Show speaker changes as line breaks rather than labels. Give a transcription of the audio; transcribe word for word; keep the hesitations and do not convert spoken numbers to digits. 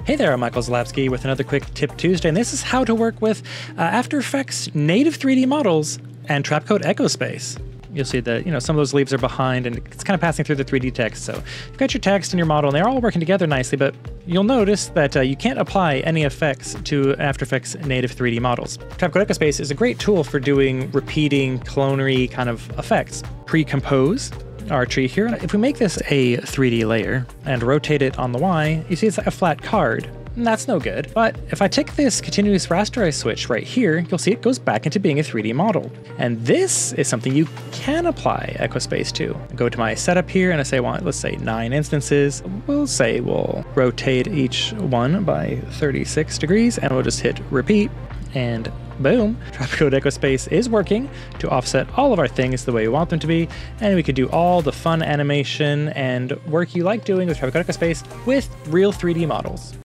Hey there, I'm Michael Zalapsky with another quick Tip Tuesday, and this is how to work with uh, After Effects native three D models and Trapcode Echo Space. You'll see that, you know, some of those leaves are behind and it's kind of passing through the three D text. So you've got your text and your model and they're all working together nicely, but you'll notice that uh, you can't apply any effects to After Effects native three D models. Trapcode Echo Space is a great tool for doing repeating, clonery kind of effects. Pre-compose our tree here. If we make this a three D layer and rotate it on the Y, you see it's like a flat card. And that's no good. But if I take this continuous rasterize switch right here, you'll see it goes back into being a three D model. And this is something you can apply Echo Space to. I go to my setup here and I say I want, let's say nine instances. We'll say we'll rotate each one by thirty-six degrees and we'll just hit repeat and boom, Trapcode Echo Space is working to offset all of our things the way we want them to be, and we could do all the fun animation and work you like doing with Trapcode Echo Space with real three D models.